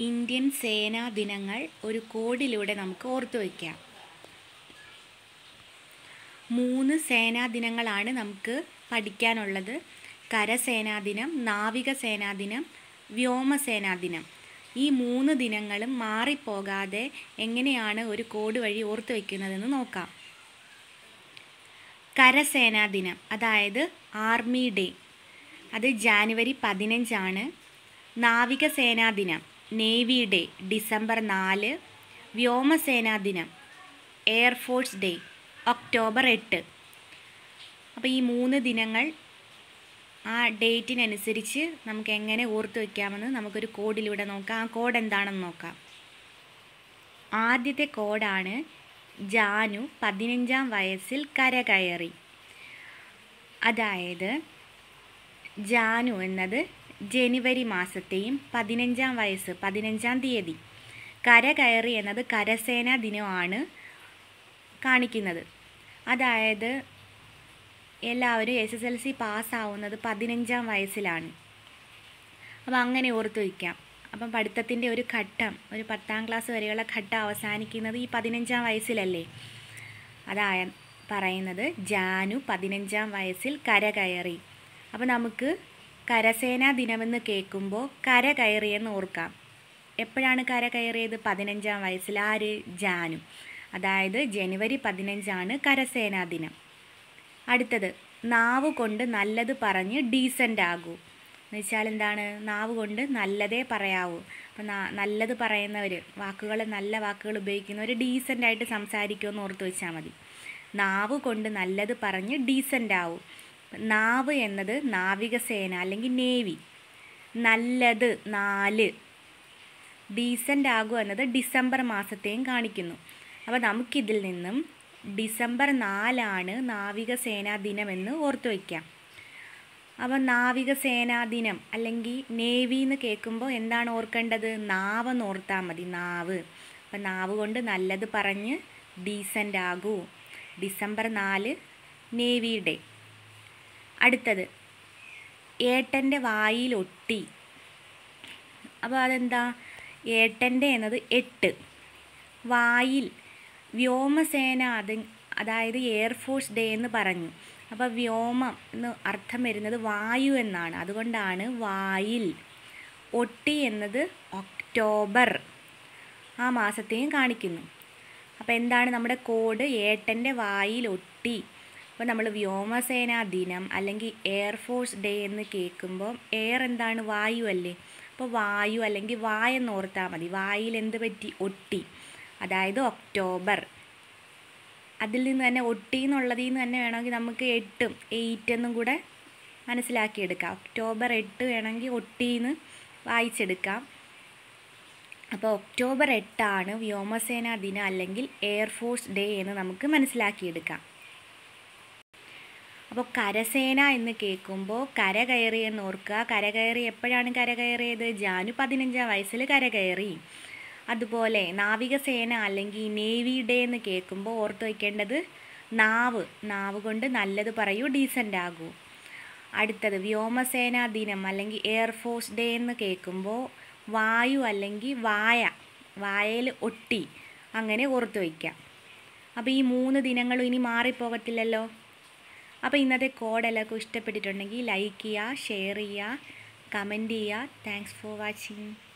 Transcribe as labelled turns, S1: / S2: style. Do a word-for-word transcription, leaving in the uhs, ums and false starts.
S1: Indian സേനാ ദിനങ്ങൾ ഒരു കോഡിലൂടെ നമുക്ക് ഓർത്തു വയ്ക്കാം. മൂന്ന് സേനാ ദിനങ്ങളാണ് നമുക്ക് പഠിക്കാനുള്ളത്. കരസേനാ ദിനം, നാവികസേനാ ദിനം, വ്യോമസേനാ ദിനം. ഈ മൂന്ന് ദിനങ്ങളും മാറിപ്പോകാതെ എങ്ങനെയാണ് ഒരു കോഡ് വഴി ഓർത്തു വയ്ക്കുന്നതെന്ന് നോക്കാം. കരസേനാ ദിനം, അതായത് ആർമി ഡേ, അത് ജാനുവരി പതിനഞ്ചാണ്. നാവികസേനാ ദിനം, നേവി ഡേ, ഡിസംബർ നാല്. വ്യോമസേനാ ദിനം, എയർഫോഴ്സ് ഡേ, ഒക്ടോബർ എട്ട്. അപ്പോൾ ഈ മൂന്ന് ദിനങ്ങൾ ആ ഡേറ്റിനനുസരിച്ച് നമുക്ക് എങ്ങനെ ഓർത്തു വയ്ക്കാമെന്ന് നമുക്കൊരു കോഡിലൂടെ നോക്കാം. ആ കോഡ് എന്താണെന്ന് നോക്കാം. ആദ്യത്തെ കോഡാണ് ജാനു പതിനഞ്ചാം വയസ്സിൽ കരകയറി. അതായത് ജാനു എന്നത് ജനുവരി മാസത്തെയും പതിനഞ്ചാം വയസ്സ് പതിനഞ്ചാം തീയതി. കരകയറി എന്നത് കരസേനാ ദിനമാണ് കാണിക്കുന്നത്. അതായത് എല്ലാവരും എസ് എസ് എൽ സി പാസ്സാവുന്നത് പതിനഞ്ചാം വയസ്സിലാണ്. അപ്പോൾ അങ്ങനെ ഓർത്തു വയ്ക്കാം. അപ്പം പഠിത്തത്തിൻ്റെ ഒരു ഘട്ടം, ഒരു പത്താം ക്ലാസ് വരെയുള്ള ഘട്ടം അവസാനിക്കുന്നത് ഈ പതിനഞ്ചാം വയസ്സിലല്ലേ. അതായ പറയുന്നത് ജാനു പതിനഞ്ചാം വയസ്സിൽ കരകയറി. അപ്പോൾ നമുക്ക് കരസേനാ ദിനമെന്ന് കേൾക്കുമ്പോൾ കര കയറിയെന്ന് ഓർക്കാം. എപ്പോഴാണ് കര കയറിയത്? പതിനഞ്ചാം വയസ്സിൽ. ആര്? ജാനു. അതായത് ജനുവരി പതിനഞ്ചാണ് കരസേനാ ദിനം. അടുത്തത്, നാവ് കൊണ്ട് നല്ലത് പറഞ്ഞ് ഡീസൻ്റ് ആകൂ. എന്ന് വെച്ചാൽ എന്താണ്? നാവ് കൊണ്ട് നല്ലതേ പറയാവൂ. അപ്പം നല്ലത് പറയുന്നവർ, വാക്കുകൾ നല്ല വാക്കുകൾ ഉപയോഗിക്കുന്നവർ ഡീസൻ്റായിട്ട് സംസാരിക്കുമെന്ന് ഓർത്ത് വെച്ചാൽ മതി. നാവ് കൊണ്ട് നല്ലത് പറഞ്ഞ് ഡീസൻ്റ് ആവൂ. നാവ് എന്നത് നാവികസേന അല്ലെങ്കിൽ നേവി. നല്ലത് നാല്. ഡീസൻ്റ് ആകൂ എന്നത് ഡിസംബർ മാസത്തെയും കാണിക്കുന്നു. അപ്പോൾ നമുക്കിതിൽ നിന്നും ഡിസംബർ നാലാണ് നാവികസേനാ ദിനമെന്ന് ഓർത്തു വയ്ക്കാം. അപ്പോൾ നാവികസേനാ ദിനം അല്ലെങ്കിൽ നേവി എന്ന് കേൾക്കുമ്പോൾ എന്താണ് ഓർക്കേണ്ടത്? നാവെന്ന് ഓർത്താൽ മതി. നാവ്. അപ്പം നാവ് കൊണ്ട് നല്ലത് പറഞ്ഞ് ഡീസൻ്റ് ആകൂ. ഡിസംബർ നാല് നേവി ഡേ. അടുത്തത്, ഏട്ടൻ്റെ വായിൽ ഒട്ടി. അപ്പോൾ അതെന്താ? ഏട്ടൻ്റെ എന്നത് എട്ട്. വായിൽ വ്യോമസേന, അത് അതായത് എയർഫോഴ്സ് ഡേ എന്ന് പറഞ്ഞു. അപ്പോൾ വ്യോമം എന്ന് അർത്ഥം വരുന്നത് വായു എന്നാണ്. അതുകൊണ്ടാണ് വായിൽ. ഒട്ടി എന്നത് ഒക്ടോബർ ആ മാസത്തെയും കാണിക്കുന്നു. അപ്പോൾ എന്താണ് നമ്മുടെ കോഡ്? ഏട്ടൻ്റെ വായിൽ ഒട്ടി. അപ്പോൾ നമ്മൾ വ്യോമസേനാ ദിനം അല്ലെങ്കിൽ എയർഫോഴ്സ് ഡേ എന്ന് കേൾക്കുമ്പോൾ എയർ എന്താണ്? വായു അല്ലേ. അപ്പോൾ വായു അല്ലെങ്കിൽ വായെന്ന് ഓർത്താൽ മതി. വായിൽ എന്ത് പറ്റി? ഒട്ടി. അതായത് ഒക്ടോബർ. അതിൽ നിന്ന് തന്നെ ഒട്ടി എന്നുള്ളതിൽ നിന്ന് തന്നെ വേണമെങ്കിൽ നമുക്ക് എട്ടും എയ്റ്റ് എന്നും കൂടെ മനസ്സിലാക്കിയെടുക്കാം. ഒക്ടോബർ എട്ട് വേണമെങ്കിൽ ഒട്ടിന്ന് വായിച്ചെടുക്കാം. അപ്പോൾ ഒക്ടോബർ എട്ടാണ് വ്യോമസേനാ ദിനം അല്ലെങ്കിൽ എയർഫോഴ്സ് ഡേ എന്ന് നമുക്ക് മനസ്സിലാക്കിയെടുക്കാം. അപ്പോൾ കരസേന എന്ന് കേൾക്കുമ്പോൾ കര കയറി എന്ന് ഓർക്കുക. കര കയറി എപ്പോഴാണ് കര കയറിയത്? ജാനു പതിനഞ്ചാം വയസ്സിൽ കര കയറി. അതുപോലെ നാവികസേന അല്ലെങ്കിൽ നേവി ഡേ എന്ന് കേൾക്കുമ്പോൾ ഓർത്ത് വയ്ക്കേണ്ടത് നാവ്. നാവ് കൊണ്ട് നല്ലത് പറയൂ, ഡീസൻ്റ് ആകൂ. അടുത്തത്, വ്യോമസേനാ ദിനം അല്ലെങ്കിൽ എയർഫോഴ്സ് ഡേ എന്ന് കേൾക്കുമ്പോൾ വായു അല്ലെങ്കിൽ വായ. വായയിൽ ഒട്ടി. അങ്ങനെ ഓർത്ത് വയ്ക്കാം. അപ്പോൾ ഈ മൂന്ന് ദിനങ്ങളും ഇനി മാറിപ്പോകത്തില്ലല്ലോ. അപ്പോൾ ഇന്നത്തെ കോഡ് എല്ലാവർക്കും ഇഷ്ടപ്പെട്ടിട്ടുണ്ടെങ്കിൽ ലൈക്ക് ചെയ്യുക, ഷെയർ ചെയ്യുക, കമൻറ്റ് ചെയ്യുക. Thanks for watching.